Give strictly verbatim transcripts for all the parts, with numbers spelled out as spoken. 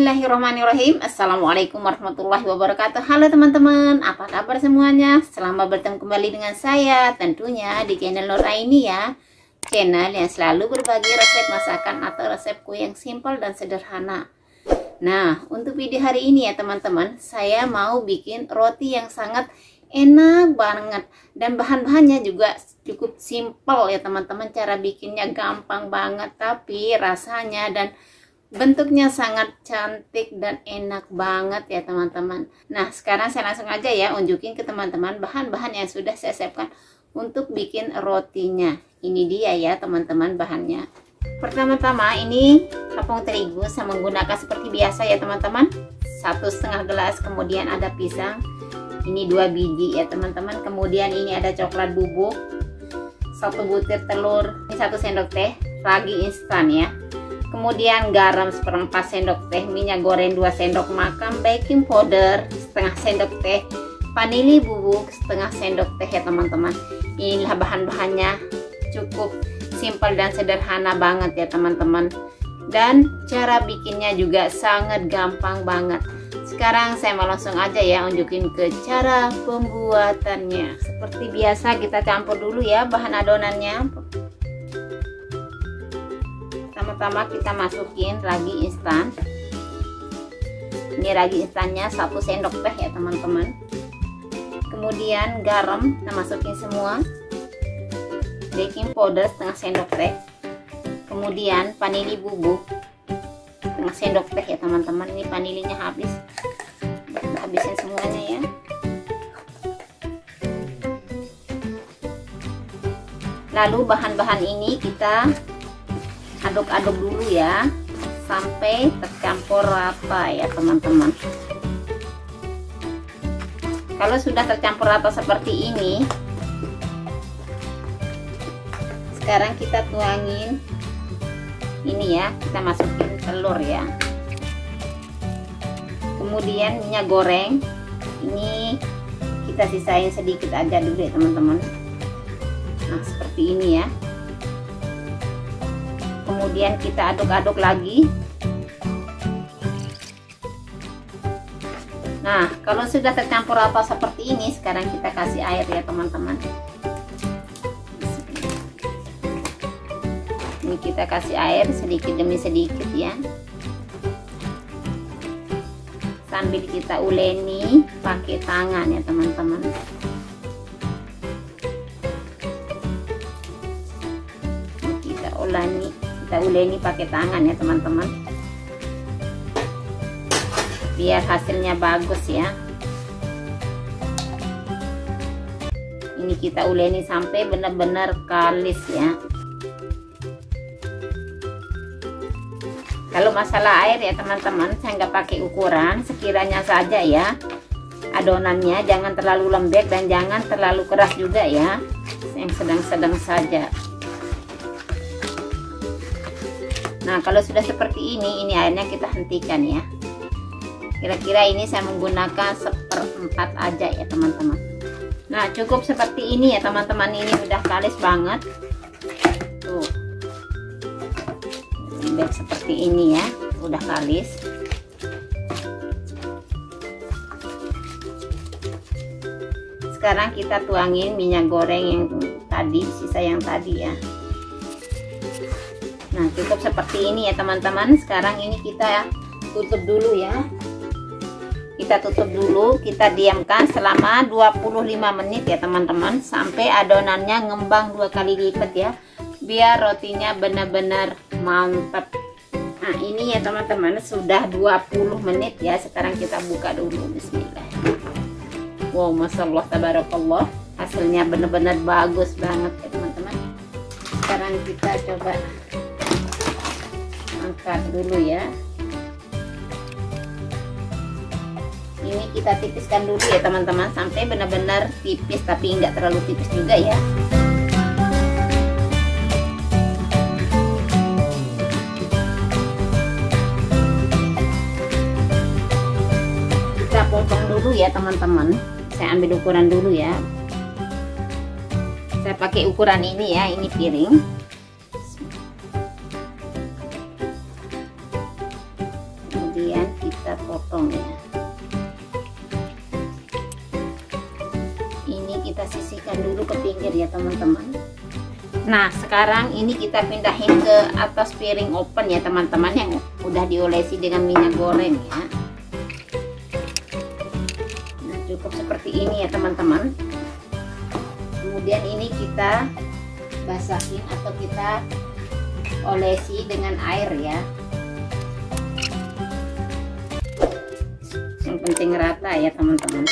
Bismillahirrahmanirrahim. Assalamualaikum warahmatullahi wabarakatuh. Halo teman-teman, apa kabar semuanya? Selamat bertemu kembali dengan saya, tentunya di channel Nur Aini ya. Channel yang selalu berbagi resep masakan atau resep kue yang simpel dan sederhana. Nah, untuk video hari ini ya teman-teman, saya mau bikin roti yang sangat enak banget. Dan bahan-bahannya juga cukup simpel ya teman-teman. Cara bikinnya gampang banget, tapi rasanya dan bentuknya sangat cantik dan enak banget ya teman-teman. Nah, sekarang saya langsung aja ya unjukin ke teman-teman bahan-bahan yang sudah saya siapkan untuk bikin rotinya. Ini dia ya teman-teman bahannya. Pertama-tama ini tepung terigu saya menggunakan seperti biasa ya teman-teman, satu setengah gelas. Kemudian ada pisang, ini dua biji ya teman-teman. Kemudian ini ada coklat bubuk, satu butir telur, ini satu sendok teh ragi instan ya. Kemudian garam seperempat sendok teh, minyak goreng dua sendok makan, baking powder setengah sendok teh, vanili bubuk setengah sendok teh ya teman-teman. Inilah bahan-bahannya, cukup simpel dan sederhana banget ya teman-teman. Dan cara bikinnya juga sangat gampang banget. Sekarang saya mau langsung aja ya unjukin ke cara pembuatannya. Seperti biasa kita campur dulu ya bahan adonannya. Pertama kita masukin ragi instan. Ini ragi instannya satu sendok teh ya teman-teman. Kemudian garam kita masukin semua, baking powder setengah sendok teh, kemudian vanili bubuk setengah sendok teh ya teman-teman. Ini vanilinya habis, kita habisin semuanya ya. Lalu bahan-bahan ini kita aduk-aduk dulu ya sampai tercampur rata ya teman-teman. Kalau sudah tercampur rata seperti ini, sekarang kita tuangin ini ya, kita masukin telur ya. Kemudian minyak goreng ini kita sisain sedikit aja dulu ya teman-teman. Nah seperti ini ya. Kemudian kita aduk-aduk lagi. Nah, kalau sudah tercampur rata seperti ini, sekarang kita kasih air ya teman-teman. Ini kita kasih air sedikit demi sedikit ya. Sambil kita uleni pakai tangan ya teman-teman. Kita uleni kita uleni pakai tangan ya teman-teman, biar hasilnya bagus ya. Ini kita uleni sampai benar-benar kalis ya. Kalau masalah air ya teman-teman, saya nggak pakai ukuran, sekiranya saja ya adonannya, jangan terlalu lembek dan jangan terlalu keras juga ya, yang sedang-sedang saja. Nah kalau sudah seperti ini, ini airnya kita hentikan ya. Kira-kira ini saya menggunakan seperempat aja ya teman-teman. Nah cukup seperti ini ya teman-teman, ini udah kalis banget. Tuh, lembek seperti ini ya, udah kalis. Sekarang kita tuangin minyak goreng yang tadi, sisa yang tadi ya. Nah cukup seperti ini ya teman-teman. Sekarang ini kita tutup dulu ya. Kita tutup dulu, kita diamkan selama dua puluh lima menit ya teman-teman, sampai adonannya ngembang dua kali lipat ya, biar rotinya benar-benar mantap. Nah ini ya teman-teman sudah dua puluh menit ya. Sekarang kita buka dulu. Bismillah. Wow, masya Allah tabarakallah, hasilnya benar-benar bagus banget ya teman-teman. Sekarang kita coba angkat dulu ya. Ini kita tipiskan dulu ya teman-teman, sampai benar-benar tipis, tapi enggak terlalu tipis juga ya. Kita potong dulu ya teman-teman. Saya ambil ukuran dulu ya. Saya pakai ukuran ini ya, ini piring. Kemudian potong ya. Ini kita sisihkan dulu ke pinggir ya teman-teman. Nah sekarang ini kita pindahin ke atas piring open ya teman-teman, yang udah diolesi dengan minyak goreng ya. Nah cukup seperti ini ya teman-teman. Kemudian ini kita basahin atau kita olesi dengan air ya. Yang penting rata ya teman-teman.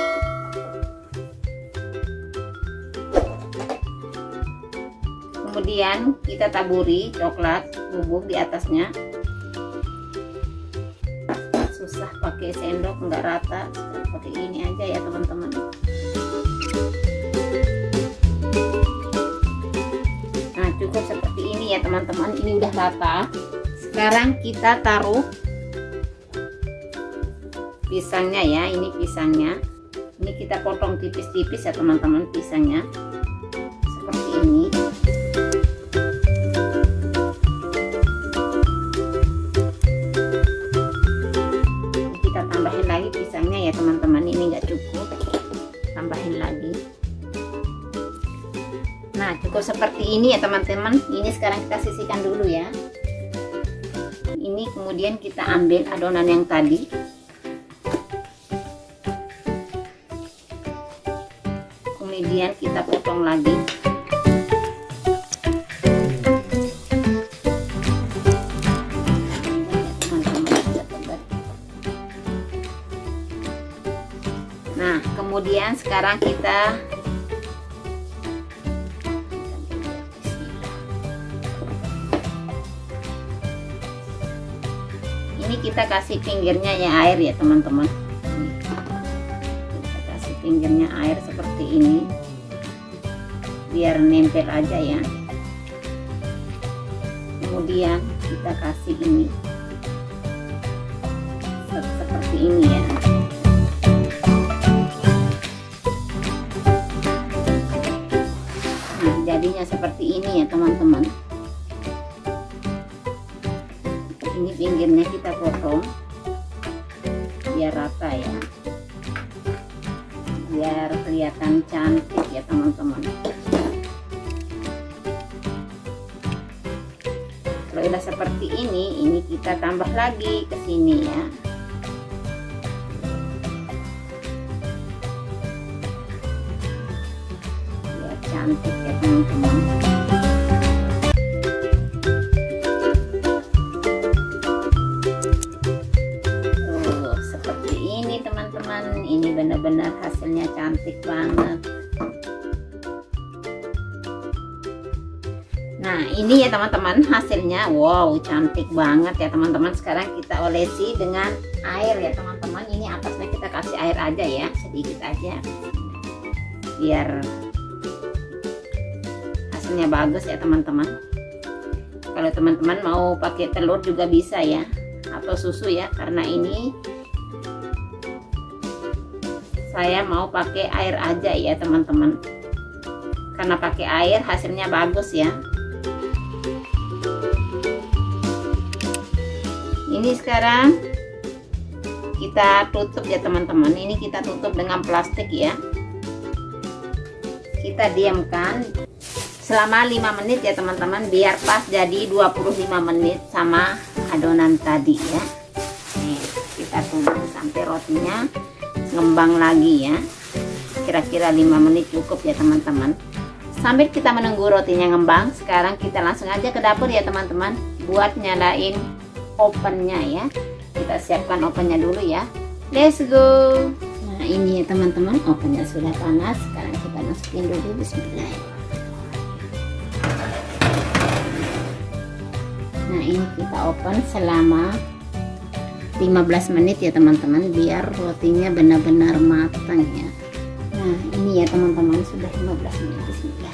Kemudian kita taburi coklat bubuk di atasnya. Susah pakai sendok nggak rata, pakai ini aja ya teman-teman. Nah cukup seperti ini ya teman-teman, ini udah rata. Sekarang kita taruh pisangnya ya, ini pisangnya. Ini kita potong tipis-tipis ya teman-teman pisangnya. Seperti ini. Kita tambahin lagi pisangnya ya teman-teman, ini nggak cukup. Tambahin lagi. Nah cukup seperti ini ya teman-teman. Ini sekarang kita sisihkan dulu ya. Ini kemudian kita ambil adonan yang tadi. Kemudian kita potong lagi. Nah kemudian sekarang kita ini kita kasih pinggirnya ya air ya teman-teman. Kita kasih pinggirnya air seperti ini biar nempel aja ya. Kemudian kita kasih ini seperti ini ya. Nah jadinya seperti ini ya teman-teman. Ini pinggirnya kita potong biar rata ya, biar kelihatan cantik ya teman-teman. Kalau udah seperti ini, ini kita tambah lagi ke sini ya. Biar cantik ya teman-teman. Ini benar-benar hasilnya cantik banget. Nah ini ya teman-teman hasilnya, wow cantik banget ya teman-teman. Sekarang kita olesi dengan air ya teman-teman. Ini atasnya kita kasih air aja ya, sedikit aja biar hasilnya bagus ya teman-teman. Kalau teman-teman mau pakai telur juga bisa ya, atau susu ya, karena ini saya mau pakai air aja ya teman-teman, karena pakai air hasilnya bagus ya. Ini sekarang kita tutup ya teman-teman. Ini kita tutup dengan plastik ya. Kita diamkan selama lima menit ya teman-teman, biar pas jadi dua puluh lima menit sama adonan tadi ya. Nih, kita tunggu sampai rotinya ngembang lagi ya, kira-kira lima menit cukup ya teman-teman. Sambil kita menunggu rotinya ngembang, sekarang kita langsung aja ke dapur ya teman-teman, buat nyalain ovennya ya. Kita siapkan ovennya dulu ya, let's go. Nah ini ya teman-teman, ovennya sudah panas. Sekarang kita masukin dulu, bismillah. Nah ini kita oven selama lima belas menit ya teman-teman, biar rotinya benar-benar matang ya. Nah ini ya teman-teman, sudah lima belas menit. Bismillah.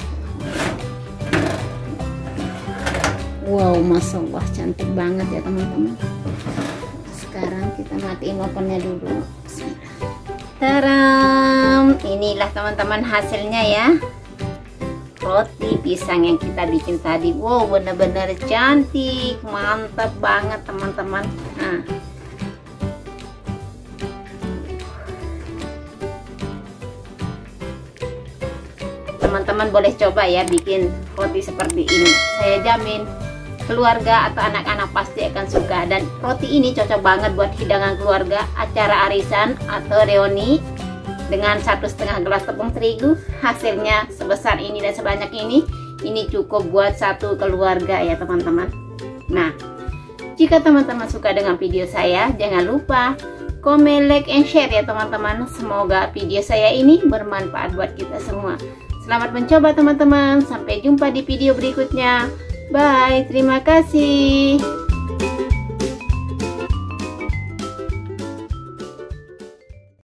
Wow masya Allah cantik banget ya teman-teman. Sekarang kita matiin ovennya dulu. Bismillah. Taram, inilah teman-teman hasilnya ya, roti pisang yang kita bikin tadi. Wow benar-benar cantik, mantap banget teman-teman. Nah teman-teman boleh coba ya bikin roti seperti ini. Saya jamin keluarga atau anak-anak pasti akan suka. Dan roti ini cocok banget buat hidangan keluarga, acara arisan atau reuni. Dengan satu setengah gelas tepung terigu, hasilnya sebesar ini dan sebanyak ini, ini cukup buat satu keluarga ya teman-teman. Nah, jika teman-teman suka dengan video saya, jangan lupa komen, like, and share ya teman-teman. Semoga video saya ini bermanfaat buat kita semua. Selamat mencoba teman-teman. Sampai jumpa di video berikutnya. Bye, terima kasih.